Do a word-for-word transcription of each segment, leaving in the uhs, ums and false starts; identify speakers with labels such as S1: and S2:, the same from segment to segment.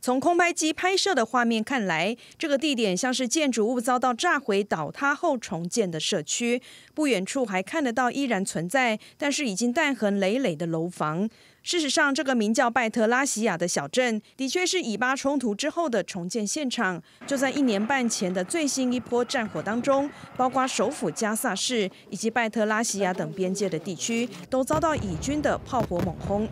S1: 从空拍机拍摄的画面看来，这个地点像是建筑物遭到炸毁倒塌后重建的社区。不远处还看得到依然存在，但是已经弹痕累累的楼房。事实上，这个名叫拜特拉西亚的小镇，的确是以巴冲突之后的重建现场。就在一年半前的最新一波战火当中，包括首府加萨市以及拜特拉西亚等边界的地区，都遭到以军的炮火猛轰。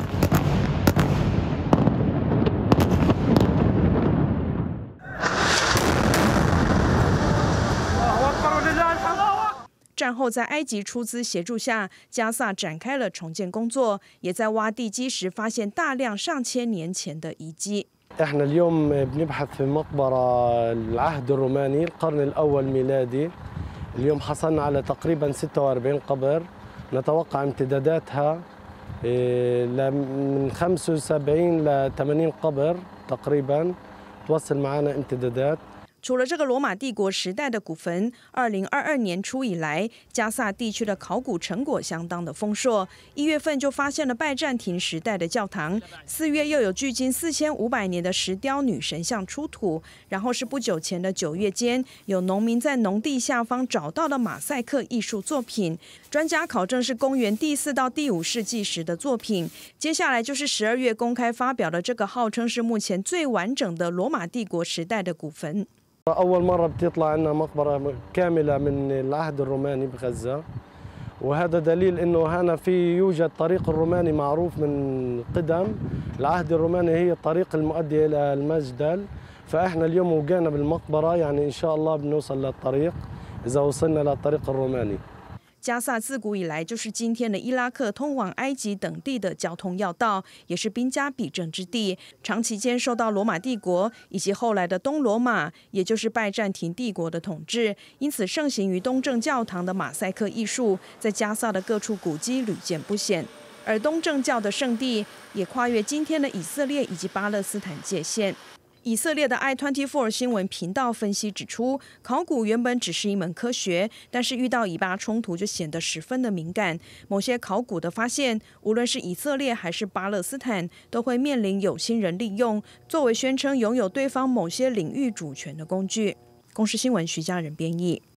S1: 战后，在埃及出资协助下，加萨展开了重建工作，也在挖地基时发现大量上千年前的遗迹。
S2: احنا اليوم بنبحث في مقبرة العهد الروماني القرن الأول ميلادي. اليوم حصلنا على تقريبا ستة وأربعين قبر نتوقع امتداداتها من خمسة وسبعين ل ثمانين قبر تقريبا توصل معنا امتدادات.
S1: 除了这个罗马帝国时代的古坟，二零二二年初以来，加萨地区的考古成果相当的丰硕。一月份就发现了拜占庭时代的教堂，四月又有距今四千五百年的石雕女神像出土，然后是不久前的九月间，有农民在农地下方找到了马赛克艺术作品。专家考证是公元第四到第五世纪时的作品。接下来就是十二月公开发表的这个号称是目前最完整的罗马帝国时代的古坟。
S2: أول مرة بتطلع عنا مقبرة كاملة من العهد الروماني بغزة، وهذا دليل إنه هنا في يوجد طريق الروماني معروف من قدم، العهد الروماني هي الطريق المؤدي إلى المجدل، فإحنا اليوم وقعنا بالمقبرة يعني إن شاء الله بنوصل للطريق إذا وصلنا للطريق الروماني.
S1: 加萨自古以来就是今天的伊拉克通往埃及等地的交通要道，也是兵家必争之地。长期间受到罗马帝国以及后来的东罗马，也就是拜占庭帝国的统治，因此盛行于东正教堂的马赛克艺术，在加萨的各处古迹屡见不鲜。而东正教的圣地也跨越今天的以色列以及巴勒斯坦界限。 以色列的 I 二十四 新闻频道分析指出，考古原本只是一门科学，但是遇到以巴冲突就显得十分的敏感。某些考古的发现，无论是以色列还是巴勒斯坦，都会面临有心人利用，作为宣称拥有对方某些领域主权的工具。公视新闻徐家人编译。